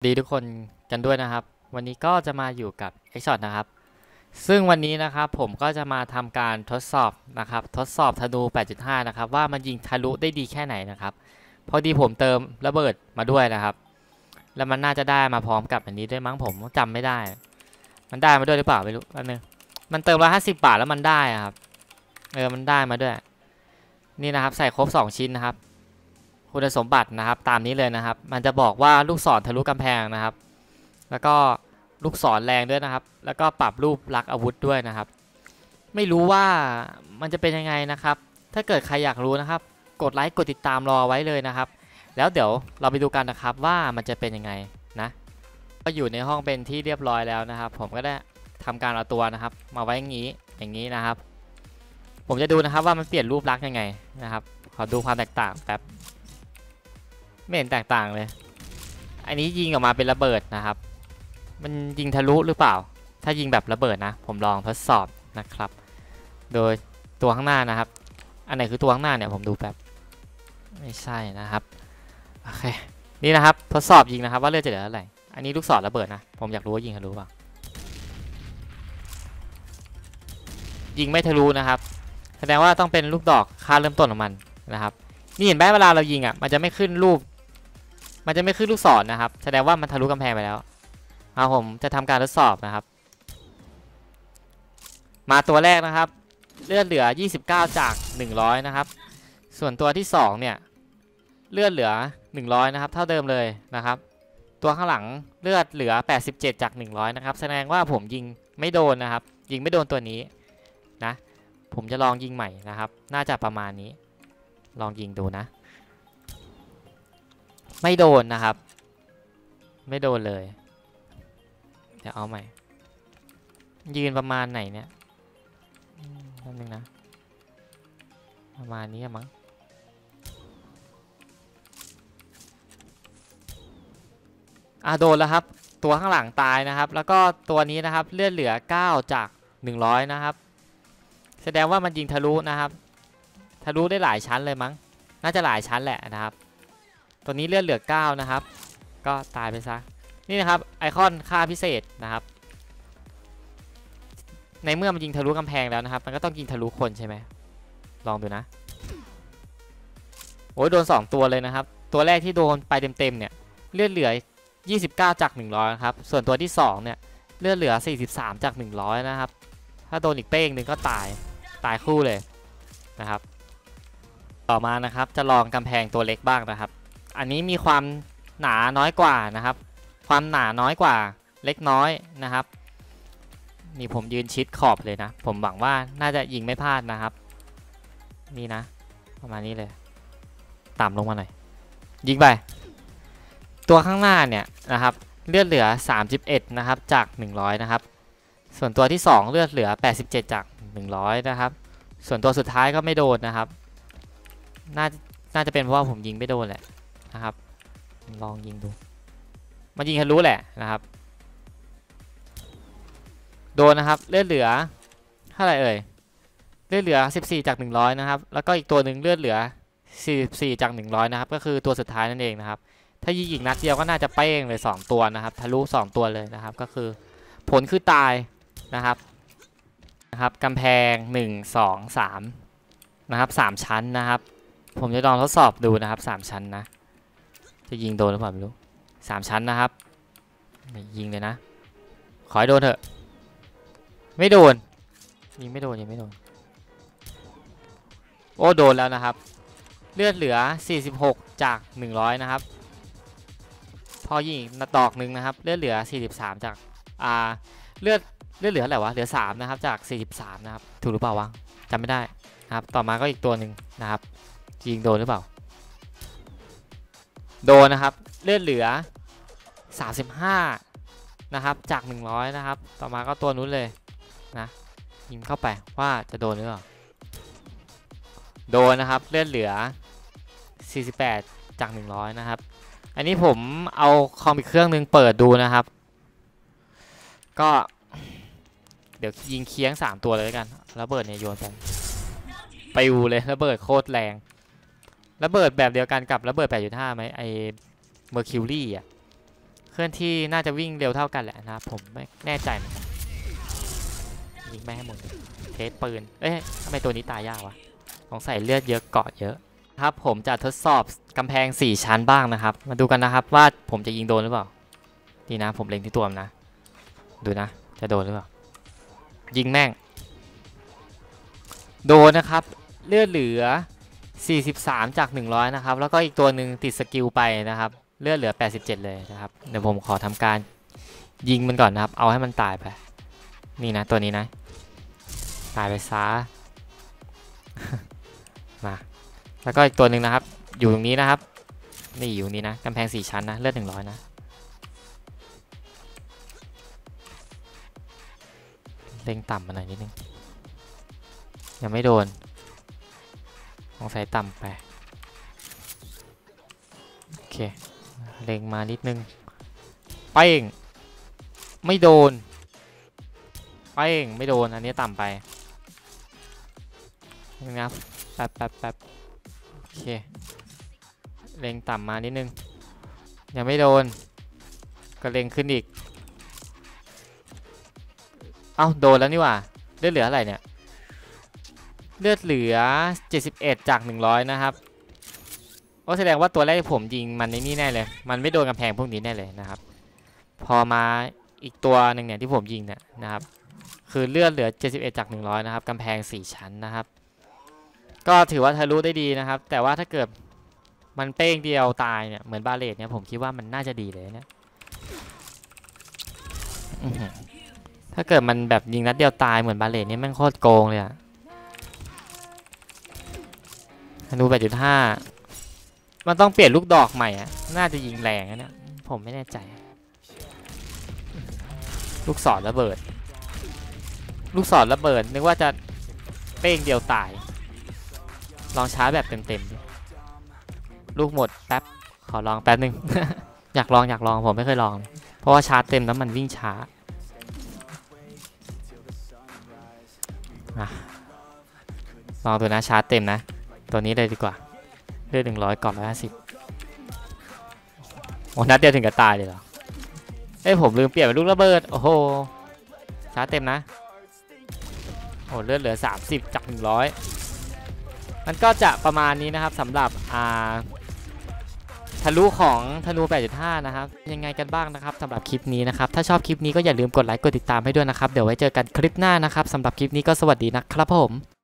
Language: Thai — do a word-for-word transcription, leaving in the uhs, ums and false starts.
ดีทุกคนกันด้วยนะครับวันนี้ก็จะมาอยู่กับ Xshot นะครับซึ่งวันนี้นะครับผมก็จะมาทำการทดสอบนะครับทดสอบธนู แปดจุดห้า นะครับว่ามันยิงทะลุได้ดีแค่ไหนนะครับพอดีผมเติมระเบิดมาด้วยนะครับแล้วมันน่าจะได้มาพร้อมกับอันนี้ด้วยมั้งผมจำไม่ได้มันได้มาด้วยหรือเปล่าไม่รู้อันนึงมันเติมร้อยห้าสิบบาทแล้วมันได้ครับเออมันได้มาด้วยนี่นะครับใส่ครบสองชิ้นนะครับคุณสมบัตินะครับตามนี้เลยนะครับมันจะบอกว่าลูกศรทะลุกำแพงนะครับแล้วก็ลูกศรแรงด้วยนะครับแล้วก็ปรับรูปลักษณ์อาวุธด้วยนะครับไม่รู้ว่ามันจะเป็นยังไงนะครับถ้าเกิดใครอยากรู้นะครับกดไลค์กดติดตามรอไว้เลยนะครับแล้วเดี๋ยวเราไปดูกันนะครับว่ามันจะเป็นยังไงนะก็อยู่ในห้องเป็นที่เรียบร้อยแล้วนะครับผมก็ได้ทำการเอาตัวนะครับมาไว้อย่างนี้อย่างนี้นะครับผมจะดูนะครับว่ามันเปลี่ยนรูปลักษณ์ยังไงนะครับขอดูความแตกต่างแป๊บไม่เห็นแตกต่างเลยอันนี้ยิงออกมาเป็นระเบิดนะครับมันยิงทะลุหรือเปล่าถ้ายิงแบบระเบิดนะผมลองทดสอบนะครับโดยตัวข้างหน้านะครับอันไหนคือตัวข้างหน้าเนี่ยผมดูแบบไม่ใช่นะครับโอเคนี่นะครับทดสอบยิงนะครับว่าเลือดจะเหลือเท่าไหร่อันนี้ลูกศรระเบิดนะผมอยากรู้ว่ายิงทะลุเปล่ายิงไม่ทะลุนะครับแสดงว่าต้องเป็นลูกดอกค่าเริ่มต้นของมันนะครับนี่เห็นไหมเวลาเรายิงอ่ะมันจะไม่ขึ้นรูปมันจะไม่ขึ้นลูกศรนะครับแสดงว่ามันทะลุกำแพงไปแล้วเอาผมจะทำการทดสอบนะครับมาตัวแรกนะครับเลือดเหลือยี่สิบเก้าจากหนึ่งร้อยนะครับส่วนตัวที่สองเนี่ยเลือดเหลือหนึ่งร้อยนะครับเท่าเดิมเลยนะครับตัวข้างหลังเลือดเหลือแปดสิบเจ็ดจากหนึ่งร้อยนะครับแสดงว่าผมยิงไม่โดนนะครับยิงไม่โดนตัวนี้นะผมจะลองยิงใหม่นะครับน่าจะประมาณนี้ลองยิงดูนะไม่โดนนะครับไม่โดนเลยเดี๋ยวเอาใหม่ยืนประมาณไหนเนี่ยนิดนึงนะประมาณนี้มั้งอ่ะโดนแล้วครับตัวข้างหลังตายนะครับแล้วก็ตัวนี้นะครับเลือดเหลือเก้าจากหนึ่งร้อยนะครับแสดงว่ามันยิงทะลุนะครับทะลุได้หลายชั้นเลยมั้งน่าจะหลายชั้นแหละนะครับตัวนี้เลือดเหลือเก้านะครับก็ตายไปซะนี่นะครับไอคอนค่าพิเศษนะครับในเมื่อมันยิงทะลุกำแพงแล้วนะครับมันก็ต้องยิงทะลุคนใช่ไหมลองดูนะโอ้ยโดนสองตัวเลยนะครับตัวแรกที่โดนไปเต็มๆเนี่ยเลือดเหลือยี่สิบเก้าจากหนึ่งร้อยครับส่วนตัวที่สองเนี่ยเลือดเหลือสี่สิบสามจากหนึ่งร้อยนะครับถ้าโดนอีกเป้งหนึ่งก็ตายตายคู่เลยนะครับต่อมานะครับจะลองกำแพงตัวเล็กบ้างนะครับอันนี้มีความหนาน้อยกว่านะครับความหนาน้อยกว่าเล็กน้อยนะครับนี่ผมยืนชิดขอบเลยนะผมหวังว่าน่าจะยิงไม่พลาดนะครับนี่นะประมาณนี้เลยต่ำลงมาหน่อยยิงไปตัวข้างหน้าเนี่ยนะครับเลือดเหลือสามสิบเอ็ดนะครับจากหนึ่งร้อยนะครับส่วนตัวที่สองเลือดเหลือแปดสิบเจ็ดจากหนึ่งร้อยนะครับส่วนตัวสุดท้ายก็ไม่โดนนะครับน่าน่าจะเป็นเพราะว่าผมยิงไม่โดนแหละนะครับลองยิงดูมันยิงทะลุแหละนะครับโดนนะครับเลือดเหลือเท่าไหร่เอ่ยเลือดเหลือสิบสี่จากหนึ่งร้อยนะครับแล้วก็อีกตัวหนึ่งเลือดเหลือสี่สิบสี่จากหนึ่งร้อยนะครับก็คือตัวสุดท้ายนั่นเองนะครับถ้ายิงอีกนัดเดียวก็น่าจะเป้งเลยสองตัวนะครับทะลุสองตัวเลยนะครับก็คือผลคือตายนะครับนะครับกำแพงหนึ่ง สอง สามนะครับสามชั้นนะครับผมจะลองทดสอบดูนะครับสามชั้นนะจะยิงโดนหรือเปล่าไม่รู้สามชั้นนะครับยิงเลยนะขอให้โดนเถอะไม่โดนยิงไม่โดนยิงไม่โดนโอ้โดนแล้วนะครับเลือดเหลือสี่สิบหกจากหนึ่งร้อยนะครับพอยิงนัดดอกหนึ่งนะครับเลือดเหลือสี่สิบสามจากอ่าเลือดเลือดเหลืออะไรวะเหลือสามนะครับจากสี่สิบสามนะครับถูกหรือเปล่าวะจำไม่ได้นะครับต่อมาก็อีกตัวหนึ่งนะครับยิงโดนหรือเปล่าโดนนะครับเลือดเหลือสามสิบห้านะครับจากหนึ่งร้อยนะครับต่อมาก็ตัวนู้นเลยนะยิงเข้าไปว่าจะโดนหรือเปล่าโดนนะครับเลือดเหลือสี่สิบแปดจากหนึ่งร้อยนะครับอันนี้ผมเอาคอมอีกเครื่องนึงเปิดดูนะครับก็เดี๋ยวยิงเคียงสามตัวเลยกันระเบิดเนี่ยโยนไปไปอูเลยระเบิดโคตรแรงระเบิดแบบเดียวกันกับระเบิด แปดจุดห้า ไหมไอเมอร์คิวรี่อ่ะเคลื่อนที่น่าจะวิ่งเร็วเท่ากันแหละนะครับผมไม่แน่ใจเหมือนกันยิงไม่ให้หมดเทสปืนเอ๊ะทำไมตัวนี้ตายยากวะสงสัยเลือดเยอะเกาะเยอะครับผมจะทดสอบกำแพงสี่ชั้นบ้างนะครับมาดูกันนะครับว่าผมจะยิงโดนหรือเปล่าดีนะผมเล็งที่ตัวมันนะดูนะจะโดนหรือเปล่ายิงแม่งโดนนะครับเลือดเหลือสี่สิบสามจากหนึ่งร้อยนะครับแล้วก็อีกตัวหนึ่งติดสกิลไปนะครับเลือดเหลือแปดสิบเจ็ดเลยนะครับเดี๋ยวผมขอทำการยิงมันก่อนนะครับเอาให้มันตายไปนี่นะตัวนี้นะตายไปซะ มาแล้วก็อีกตัวหนึ่งนะครับอยู่ตรงนี้นะครับนี่อยู่นี้นะกำแพงสี่ชั้นนะเลือดหนึ่งร้อยนะเล็งต่ำมาหน่อยนิดนึงยังไม่โดนลองใส่ต่ำไปโอเคเล็งมานิดนึงเป้งไม่โดนเป้งไม่โดนอันนี้ต่ำไปนะครับแป๊บแป๊บแป๊บโอเคเล็งต่ำมานิดนึงยังไม่โดนก็เล็งขึ้นอีกเอ้าโดนแล้วนี่หว่าเลือดเหลืออะไรเนี่ยเลือดเหลือเจ็ดสิบเอ็ดจากหนึ่งร้อยนะครับก็แสดงว่าตัวแรกที่ผมยิงมันในนี่แน่เลยมันไม่โดนกำแพงพวกนี้แน่เลยนะครับพอมาอีกตัวหนึ่งเนี่ยที่ผมยิงเนี่ยนะครับคือเลือดเหลือเจ็ดสิบเอ็ดจากหนึ่งร้อยนะครับกำแพงสี่ชั้นนะครับก็ถือว่าทะลุได้ดีนะครับแต่ว่าถ้าเกิดมันเป้งเดียวตายเนี่ยเหมือนบาเลตเนี่ยผมคิดว่ามันน่าจะดีเลยเนี่ยถ้าเกิดมันแบบยิงนัดเดียวตายเหมือนบาเลตเนี่ยแม่งโคตรโกงเลยอะธนู แปดจุดห้า มันต้องเปลี่ยนลูกดอกใหม่อะน่าจะยิงแรงนะเนี่ยผมไม่แน่ใจลูกศรระเบิดลูกศรระเบิดนึกว่าจะเป้งเดียวตายลองช้าแบบเต็มๆลูกหมดแป๊บขอลองแป๊บนึง อยากลองอยากลองผมไม่เคยลองเพราะว่าชาร์จเต็มแล้วมันวิ่งช้าลองตัวนะชาร์จเต็มนะตัวนี้เลยดีกว่าเลือดหนึ่งร้อยก่อนร้อยห้าสิบโอ้นัดเดียวถึงกับตายเลยเหรอเอ้ยผมลืมเปลี่ยนเป็นลูกระเบิดโอ้โหชาร์จเต็มนะโอ้เลือดเหลือสามสิบจากหนึ่งร้อยมันก็จะประมาณนี้นะครับสำหรับอ่าทะลุของธนู แปดจุดห้า นะครับยังไงกันบ้างนะครับสำหรับคลิปนี้นะครับถ้าชอบคลิปนี้ก็อย่าลืมกดไลค์กดติดตามให้ด้วยนะครับเดี๋ยวไว้เจอกันคลิปหน้านะครับสำหรับคลิปนี้ก็สวัสดีนะครับผม